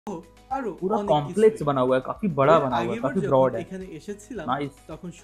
पूरा कॉम्प्लेक्स बना हुआ है, काफी बड़ा बना हुआ है, काफी ब्रॉड है। नाइस।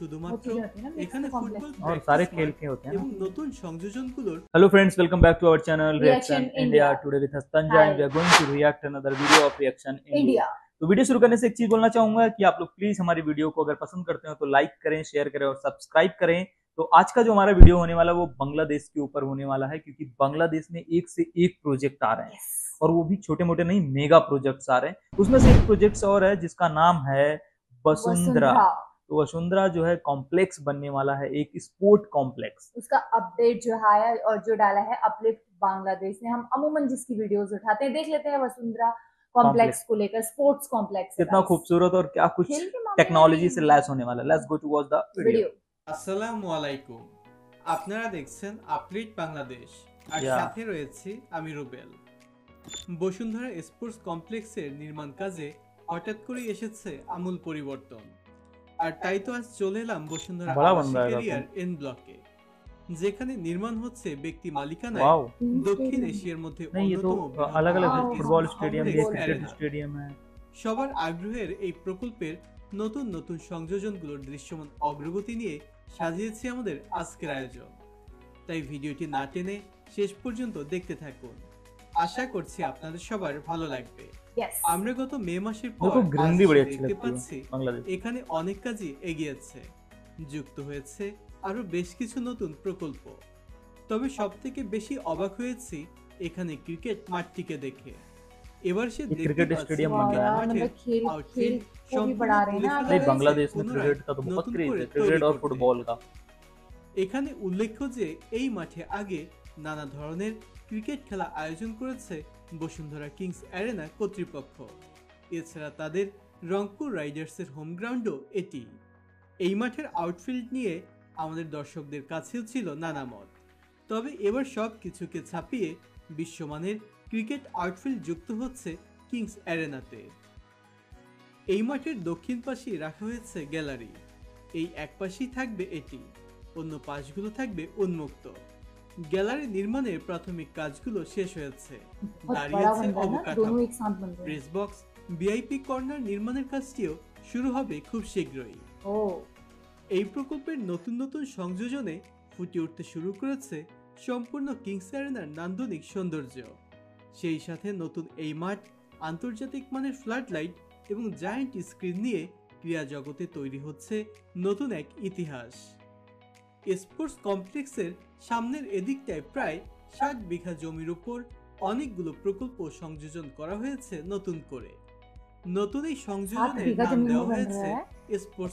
और सारे खेल के होते हैं ना। Hello friends, welcome back to our channel Reaction India. Today with Sanjay and we are going to react another video of Reaction India. तो वीडियो शुरू करने से एक चीज बोलना चाहूंगा कि आप लोग प्लीज हमारी वीडियो को अगर पसंद करते हो तो लाइक करें, शेयर करें और सब्सक्राइब करें। तो आज का जो हमारा वीडियो होने वाला है वो बांग्लादेश के ऊपर होने वाला है, क्योंकि बांग्लादेश में एक से एक प्रोजेक्ट आ रहे हैं और वो भी छोटे मोटे नहीं, मेगा प्रोजेक्ट्स आ रहे हैं। उसमें से एक प्रोजेक्ट और है जिसका नाम है वसुंधरा। तो वसुंधरा जो है कॉम्प्लेक्स बनने वाला है, एक स्पोर्ट कॉम्प्लेक्स। उसका अपडेट जो है और जो डाला है अपलिफ्ट बांग्लादेश ने, हम अमूमन जिसकी वीडियोस उठाते हैं, देख लेते हैं वसुंधरा कॉम्प्लेक्स को लेकर। स्पोर्ट्स कॉम्प्लेक्स कितना खूबसूरत और क्या कुछ टेक्नोलॉजी से लैस होने वाला है। Let's go to watch the video. আসসালামু আলাইকুম, আপনারা দেখছেন আপলিট বাংলাদেশ আর সাথে রয়েছে আমি রুবেল। বসুন্ধরা স্পোর্টস কমপ্লেক্সের নির্মাণ কাজে হঠাৎ করে এসেছে আমূল পরিবর্তন, আর তাই তো আজ চলে এলাম বসুন্ধরা এরিয়ার এন ব্লকে, যেখানে নির্মাণ হচ্ছে ব্যক্তি মালিকানায় দক্ষিণ এশিয়ার মধ্যে অন্যতম ফুটবল স্টেডিয়াম, ক্রিকেট স্টেডিয়াম। সবার আগ্রহের এই প্রকল্পের নতুন নতুন সংযোজনগুলোর দৃশ্যমান অগ্রগতি নিয়ে সাজিয়েছি আমাদের আজকের আয়োজন। তাই ভিডিওটি না টেনে শেষ পর্যন্ত দেখতে থাকুন, আশা করছি আপনাদের সবার ভালো লাগবে। আমরা গত মে মাসের পর দেখতে পাচ্ছি এখানে অনেক কাজই এগিয়েছে, যুক্ত হয়েছে আরো বেশ কিছু নতুন প্রকল্প। তবে সবথেকে বেশি অবাক হয়েছি এখানে ক্রিকেট মাঠটিকে দেখে। এবার সে क्रिकेट स्टेडियम बन रहा है। नहीं, बांग्लादेश में क्रिकेट का तो बहुत क्रेज है, क्रिकेट और फुटबॉल का। এখানে উল্লেখ্য যে এই মাঠে আগে নানা ধরনের ক্রিকেট খেলা আয়োজন করেছে বসুন্ধরা কিংস অ্যারেনা কর্তৃপক্ষ। এছাড়া তাদের রংপুর রাইডার্সের হোম গ্রাউন্ডও এটি। এই মাঠের আউটফিল্ড নিয়ে আমাদের দর্শকদের কাছেও ছিল নানা মত। তবে এবার সব কিছুকে ছাপিয়ে বিশ্বমানের ক্রিকেট আউটফিল্ড যুক্ত হচ্ছে কিংস অ্যারেনাতে। এই মাঠের দক্ষিণ পাশে রাখা হয়েছে গ্যালারি। এই এক পাশেই থাকবে এটি, অন্য পাশগুলো থাকবে উন্মুক্ত। গ্যালারি নির্মাণের প্রাথমিক কাজগুলো শেষ হয়েছে, দাঁড়িয়েছে অবকাঠামো, প্রেস বক্স, ভিআইপি কর্নার নির্মাণের কাজটিও শুরু হবে খুব শীঘ্রই। এই প্রকল্পের নতুন নতুন সংযোজনে ফুটে উঠতে শুরু করেছে সম্পূর্ণ কিংস অ্যারেনার নান্দনিক সৌন্দর্য। সেই সাথে নতুন এই মাঠ আন্তর্জাতিক মানের ফ্লাড লাইট এবং জায়ান্ট স্ক্রিন নিয়ে ক্রীড়া জগতে তৈরি হচ্ছে নতুন এক ইতিহাস। স্পোর্টস কমপ্লেক্সের সামনের এদিকটায় প্রায় 60 বিঘা জমির উপর অনেকগুলো প্রকল্প সংযোজন করা হয়েছে নতুন করে। নতুন এই সংযোজনের নাম দেওয়া হয়েছে স্পোর্টস।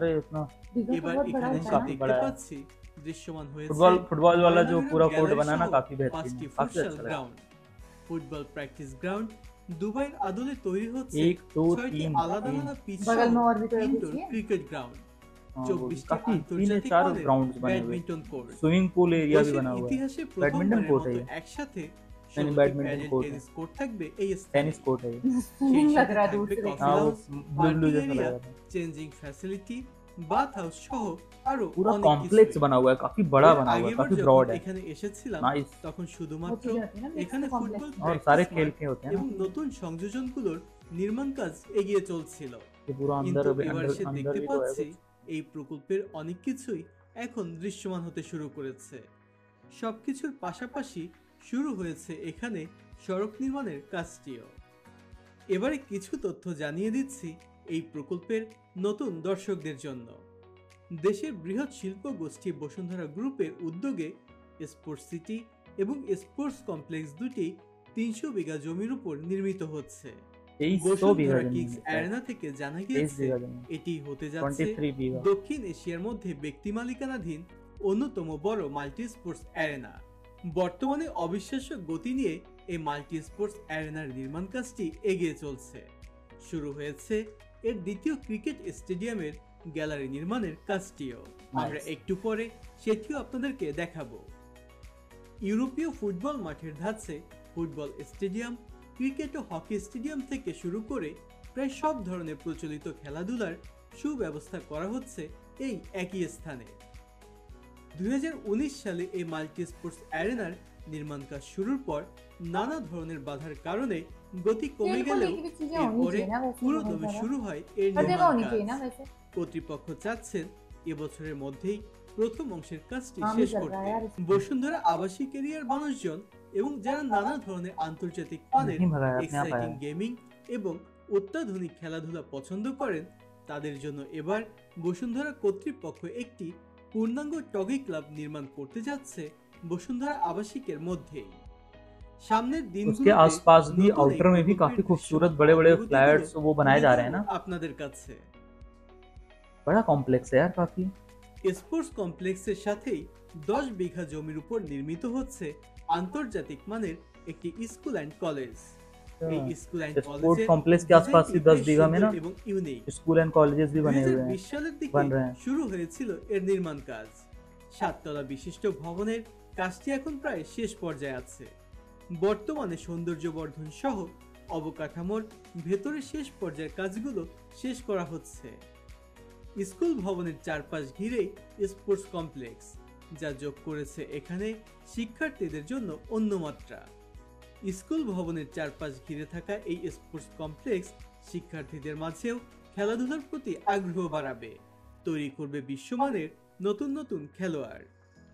এবার এখানে দেখতে পাচ্ছি দৃশ্যমান হয়েছে फुटबॉल वाला जो पूरा कोर्ट बना ना, काफी बेहतरीन, काफी अच्छा लगा। ফুটবল প্র্যাকটিস গ্রাউন্ড, দুবাইয়ের আদলে তৈরি হচ্ছে 1 2 3 আলাদা আলাদা পিচ ইনডোর ক্রিকেট গ্রাউন্ড, 24টি আন্তর্জাতিক গ্রাউন্ডস बने हुए हैं, स्विमिंग पूल एरिया भी बना हुआ है, बैडमिंटन कोर्ट है, একসাথে बैडमिंटन कोर्ट, टेनिस कोर्ट থাকবে, এই टेनिस कोर्ट है, लग रहा दूर से ब्लू जैसा लग रहा था, চেঞ্জিং ফ্যাসিলিটি, বাথ হাউস সহ আরো पूरा कॉम्प्लेक्स बना हुआ है, काफी बड़ा बना हुआ है, काफी ब्रॉड है। এখানে এসেছিলাম তখন শুধুমাত্র এখানে ফুটবল और सारे खेल के होते हैं এবং নতুন সংযোজনগুলোর নির্মাণ কাজ এগিয়ে চলছিল। पूरा अंदर দেখতে পাচ্ছি এই প্রকল্পের অনেক কিছুই এখন দৃশ্যমান হতে শুরু করেছে। সবকিছুর পাশাপাশি শুরু হয়েছে এখানে সড়ক নির্মাণের কাজটিও। এবারে কিছু তথ্য জানিয়ে দিচ্ছি এই প্রকল্পের নতুন দর্শকদের জন্য। দেশের বৃহৎ শিল্প গোষ্ঠী বসুন্ধরা গ্রুপের উদ্যোগে স্পোর্টস সিটি এবং স্পোর্টস কমপ্লেক্স দুটি 300 বিঘা জমির উপর নির্মিত হচ্ছে। বসুন্ধরা কিংস অ্যারেনা থেকে জানা গিয়েছে এটি হতে যাচ্ছে দক্ষিণ এশিয়ার মধ্যে ব্যক্তি মালিকানাধীন অন্যতম বড় মাল্টি স্পোর্টস অ্যারেনা। বর্তমানে অবিশ্বাস্য গতি নিয়ে এই মাল্টি স্পোর্টস অ্যারেনার নির্মাণ কাজটি এগিয়ে চলছে। শুরু হয়েছে এর দ্বিতীয় ক্রিকেট স্টেডিয়ামের গ্যালারি নির্মাণের কাজটিও। আমরা একটু পরে সেটিও আপনাদেরকে দেখাবো। ইউরোপীয় ফুটবল মাঠের ধাঁচে ফুটবল স্টেডিয়াম, ক্রিকেট ও হকি স্টেডিয়াম থেকে শুরু করে প্রায় সব ধরনের প্রচলিত খেলাধুলার সুব্যবস্থা করা হচ্ছে এই একই স্থানে। 2019 সালে এই মাল্টি স্পোর্টস অ্যারেনার নির্মাণ কাজ শুরুর পর নানা ধরনের বাধার কারণে গতি কমে গেলেও এরপরে পুরোদমে শুরু হয় এর নির্মাণ কাজ। কর্তৃপক্ষ চাচ্ছেন এবছরের মধ্যেই প্রথম অংশের কাজটি শেষ করতে। বসুন্ধরা আবাসিক এরিয়ার মানুষজন এবং যারা নানা ধরনের আন্তর্জাতিক মানের এক্সাইটিং গেমিং এবং অত্যাধুনিক খেলাধুলা পছন্দ করেন, তাদের জন্য এবার বসুন্ধরা কর্তৃপক্ষ একটি পূর্ণাঙ্গ টগি ক্লাব নির্মাণ করতে যাচ্ছে বসুন্ধরা আবাসিকের মধ্যেই। सामনের দিনগুলোতে उसके आसपास भी आउटर में भी काफी खूबसूरत बड़े-बड़े फ्लैट्स वो बनाए जा रहे हैं ना। আপনাদের কাছে बड़ा कॉम्प्लेक्स है यार काफी। স্পোর্টস কমপ্লেক্সের সাথেই 10 বিঘা জমির উপর নির্মিত হচ্ছে আন্তর্জাতিক মানের একটি স্কুল এন্ড কলেজ। এই স্কুল এন্ড स्पोर्ट्स कॉम्प्लेक्स के आसपास ही 10 बीघा में ना स्कूल एंड कॉलेजेस भी बने हुए हैं। 2020 সালের দিকে শুরু হয়েছিল এর নির্মাণ কাজ। 7 তলা বিশিষ্ট ভবনের কাজটি এখন প্রায় শেষ পর্যায়ে আছে। বর্তমানে সৌন্দর্যবর্ধন সহ অবকাঠামোর ভেতরে শেষ পর্যায়ের কাজগুলো শেষ করা হচ্ছে। স্কুল ভবনের চারপাশ ঘিরেই স্পোর্টস কমপ্লেক্স, যা যোগ করেছে এখানে শিক্ষার্থীদের জন্য অন্য মাত্রা। স্কুল ভবনের চারপাশ ঘিরে থাকা এই স্পোর্টস কমপ্লেক্স শিক্ষার্থীদের মাঝেও খেলাধুলার প্রতি আগ্রহ বাড়াবে, তৈরি করবে বিশ্বমানের নতুন নতুন খেলোয়াড়।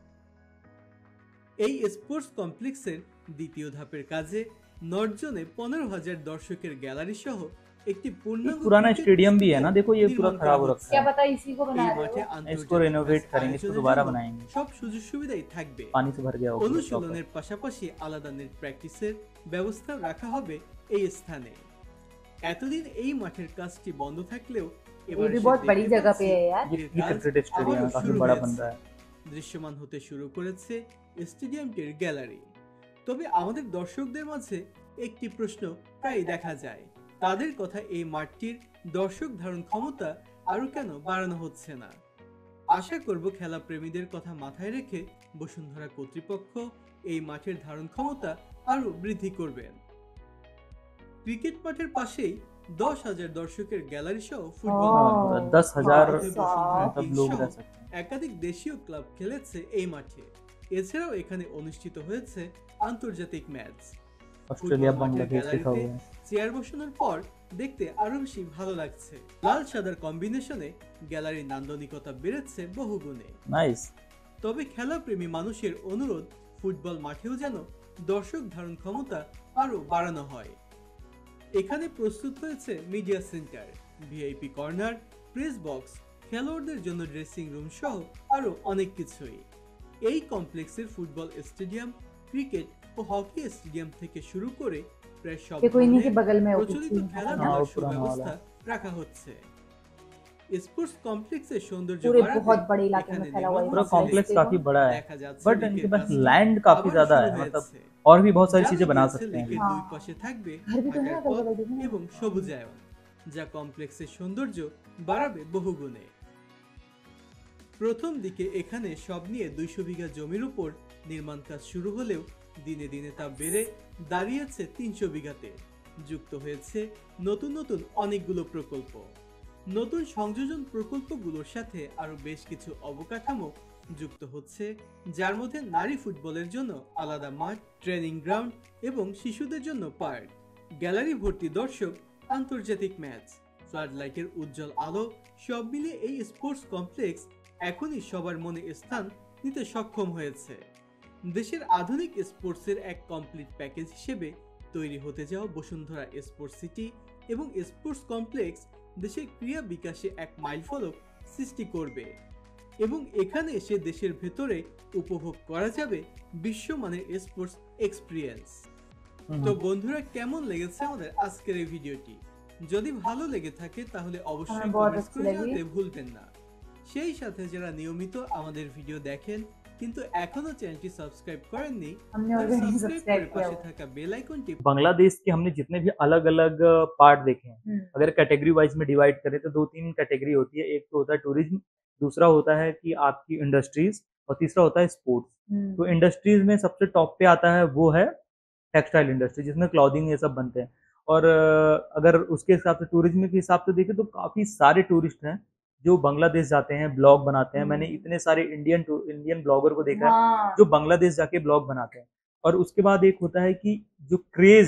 এই স্পোর্টস কমপ্লেক্সের দ্বিতীয় ধাপের কাজে নর্থজোনে 15,000 দর্শকের গ্যালারি সহ একটি पूर्णांग पुराना स्टेडियम भी है ना, देखो ये पूरा खराब हो रखा है। क्या पता इसी को बना रहे हो, इसको रेनोवेट करेंगे, इसको दोबारा बनाएंगे। সব সুযোগ সুবিধাই থাকবে, पानी से भर गया होगा। অনুশীলনের পাশাপাশি আলাদা নেট প্র্যাকটিসের ব্যবস্থা রাখা হবে এই স্থানে। এতদিন এই মাঠের কাজটি বন্ধ থাকলেও এবার ये भी बहुत बड़ी जगह पे है यार। ये क्रिकेट स्टेडियम काफी बड़ा बन रहा है। দৃশ্যমান হতে শুরু করেছে স্টেডিয়ামটির গ্যালারি। তবে আমাদের দর্শকদের মাঝে একটি প্রশ্ন প্রায় দেখা যায়, তাদের কথা এই মাঠটির দর্শক ধারণ ক্ষমতা আরো কেন বাড়ানো হচ্ছে না। আশা করব খেলা প্রেমীদের কথা মাথায় রেখে বসুন্ধরা কর্তৃপক্ষ এই মাঠের ধারণ ক্ষমতা আরো বৃদ্ধি করবেন। ক্রিকেট মাঠের পাশেই 10,000 দর্শকের গ্যালারি সহ ফুটবল 10,000 লোক रह सकते हैं। একাধিক দেশীয় ক্লাব খেলেছে এই মাঠে। এছাড়াও এখানে অনুষ্ঠিত হয়েছে আন্তর্জাতিক ম্যাচ। অস্ট্রেলিয়া বাংলাদেশ লিখা हुआ है। চেয়ার বসানোর পর দেখতে আরো বেশি ভালো লাগছে। লাল সাদার কম্বিনেশনে গ্যালারির নান্দনিকতা বেড়েছে বহুগুণে। নাইস। তবে খেলা প্রেমী মানুষের অনুরোধ, ফুটবল মাঠেও যেন দর্শক ধারণ ক্ষমতা আরো বাড়ানো হয়। এখানে প্রস্তুত হয়েছে media centre, VIP corner, press box, খেলোয়াড়দের জন্য ড্রেসিং রুম সহ আরো অনেক কিছুই। এই কমপ্লেক্সের ফুটবল স্টেডিয়াম, ক্রিকেট ও হকি স্টেডিয়াম থেকে শুরু করে প্রায় সব প্রচলিত খেলাধুলার সুব্যবস্থা রাখা হচ্ছে। स्पोर्ट्स कॉम्प्लेक्स से सौंदर्य बहुत बड़े इलाके में फैला हुआ है। पूरा कॉम्प्लेक्स काफी बड़ा है, बट इनके पास लैंड काफी ज्यादा है, मतलब और भी बहुत सारी चीजें बना सकते हैं। দুই পাশে থাকবে এবং সবুজায়ন, যা কমপ্লেক্সের সৌন্দর্য বাড়াবে বহুগুণে। প্রথম দিকে এখানে সব নিয়ে 200 বিঘা জমির উপর নির্মাণ কাজ শুরু হলেও দিনে দিনে তা বেড়ে দাঁড়িয়েছে 300 বিঘাতে। যুক্ত হয়েছে নতুন নতুন অনেকগুলো প্রকল্প। নতুন সংযোজন প্রকল্পগুলোর সাথে আরো বেশ কিছু অবকাঠামো যুক্ত হচ্ছে, যার মধ্যে নারী ফুটবলের জন্য আলাদা মাঠ, ট্রেনিং গ্রাউন্ড এবং শিশুদের জন্য পার্ক, গ্যালারি ভর্তি দর্শক, আন্তর্জাতিক ম্যাচ, ফ্লাড লাইটের উজ্জ্বল আলো, সব মিলিয়ে এই স্পোর্টস কমপ্লেক্স এখনই সবার মনে স্থান নিতে সক্ষম হয়েছে। দেশের আধুনিক স্পোর্টসের এক কমপ্লিট প্যাকেজ হিসেবে তৈরি হতে যাওয়া বসুন্ধরা স্পোর্টস সিটি এবং স্পোর্টস কমপ্লেক্স দেশের ক্রীড়া বিকাশে এক মাইলফলক সৃষ্টি করবে এবং এখানে এসে দেশের ভেতরে উপভোগ করা যাবে বিশ্বমানের স্পোর্টস এক্সপিরিয়েন্স। তো বন্ধুরা, কেমন লেগেছে আমাদের আজকের এই ভিডিওটি? যদি ভালো লেগে থাকে তাহলে অবশ্যই কমেন্ট করে জানাতে ভুলবেন না। সেই সাথে যারা নিয়মিত আমাদের ভিডিও দেখেন কিন্তু এখনো চ্যানেলটি সাবস্ক্রাইব করেননি, সাবস্ক্রাইব করে পাশে থাকা বেল আইকনটি। बांग्लादेश के हमने जितने भी अलग अलग पार्ट देखे हैं, अगर कैटेगरी वाइज में डिवाइड करें तो 2-3 कैटेगरी होती है। एक तो होता है टूरिज्म, दूसरा होता है कि आपकी इंडस्ट्रीज, और तीसरा होता है स्पोर्ट्स। तो इंडस्ट्रीज में सबसे टॉप पे आता है वो है टेक्सटाइल इंडस्ट्री, जिसमें क्लॉथिंग ये सब बनते हैं। और अगर उसके हिसाब से टूरिज्म के हिसाब से देखें तो काफी सारे टूरिस्ट हैं जो बांग्लादेश जाते हैं, ब्लॉग बनाते हैं। मैंने इतने सारे इंडियन ब्लॉगर को देखा है जो बांग्लादेश जाके ब्लॉग बनाते हैं। और उसके बाद एक होता है कि जो क्रेज है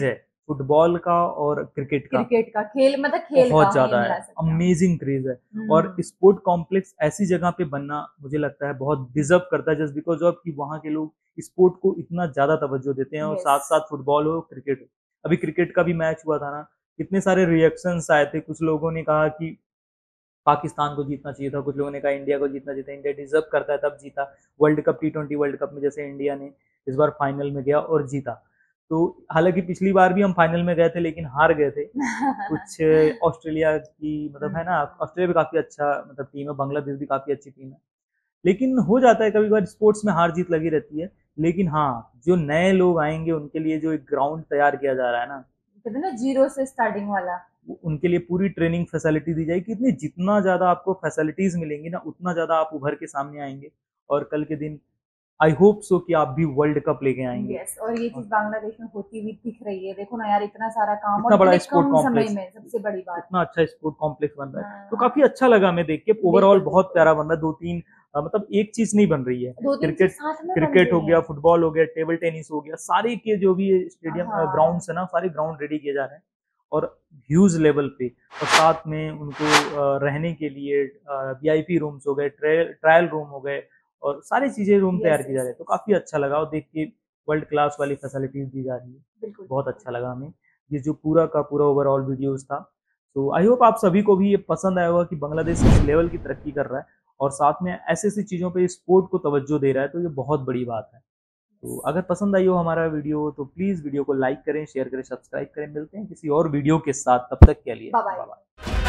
फुटबॉल का और क्रिकेट का खेल मतलब खेल बहुत ज्यादा है, अमेजिंग क्रेज है। और स्पोर्ट कॉम्प्लेक्स ऐसी जगह पे बनना मुझे लगता है बहुत डिजर्व करता है, जस्ट बिकॉज ऑफ कि वहाँ के लोग स्पोर्ट को इतना ज्यादा तवज्जो देते हैं और साथ साथ फुटबॉल हो क्रिकेट हो। अभी क्रिकेट का भी मैच हुआ था ना, कितने सारे रिएक्शंस आए थे। कुछ लोगों ने कहा कि पाकिस्तान को जीतना चाहिए था, कुछ लोगों ने कहा इंडिया को जीतना चाहिए था, इंडिया डिजर्व करता है तब जीता। World cup T20 world cup में जैसे इंडिया ने इस बार फाइनल में गया और जीता। तो हालांकि पिछली बार भी हम फाइनल में गए थे लेकिन हार गए थे। कुछ ऑस्ट्रेलिया की मतलब है ना, ऑस्ट्रेलिया भी काफी अच्छा मतलब टीम है, बांग्लादेश भी काफी अच्छी टीम है। लेकिन हो जाता है कभी कभार, स्पोर्ट्स में हार जीत लगी रहती है। लेकिन हाँ, जो नए लोग आएंगे उनके लिए जो एक ग्राउंड तैयार किया जा रहा है ना, कहते हैं ना जीरो से स्टार्टिंग वाला, उनके लिए पूरी ट्रेनिंग फैसिलिटी दी जाएगी। इतनी जितना ज्यादा आपको फैसिलिटीज मिलेंगी ना, उतना ज्यादा आप उभर के सामने आएंगे और कल के दिन आई होप सो कि आप भी वर्ल्ड कप लेके आएंगे। yes, और ये चीज बांग्लादेश में होती हुई दिख रही है। देखो ना यार, इतना सारा काम इतना और बड़ा इतने स्पोर्ट कम कॉम्प्लेक्स, समय में, सबसे बड़ी बात इतना अच्छा स्पोर्ट कॉम्प्लेक्स बन रहा है। हाँ। तो काफी अच्छा लगा हमें देख के। ओवरऑल बहुत प्यारा बन रहा है। 2-3 मतलब एक चीज नहीं बन रही है, क्रिकेट हो गया, फुटबॉल हो गया, टेबल टेनिस हो गया, सारे के जो भी स्टेडियम ग्राउंड है ना, सारे ग्राउंड रेडी किए जा रहे हैं और ह्यूज लेवल पे। और साथ में उनको रहने के लिए VIP रूम्स हो गए, ट्रायल रूम हो गए और सारी चीजें रूम तैयार की जा रही है। तो काफी अच्छा लगा और देख के वर्ल्ड क्लास वाली फैसिलिटीज दी जा रही है, बहुत अच्छा लगा हमें ये जो पूरा का पूरा ओवरऑल वीडियोस था। तो आई होप आप सभी को भी ये पसंद आया होगा कि बांग्लादेश किस लेवल की तरक्की कर रहा है और साथ में ऐसी ऐसी चीजों पे स्पोर्ट को तवज्जो दे रहा है। तो ये बहुत बड़ी बात है। तो अगर पसंद आई हो हमारा वीडियो तो प्लीज वीडियो को लाइक करें, शेयर करें, सब्सक्राइब करें। मिलते हैं किसी और वीडियो के साथ, तब तक के लिए बाय बाय।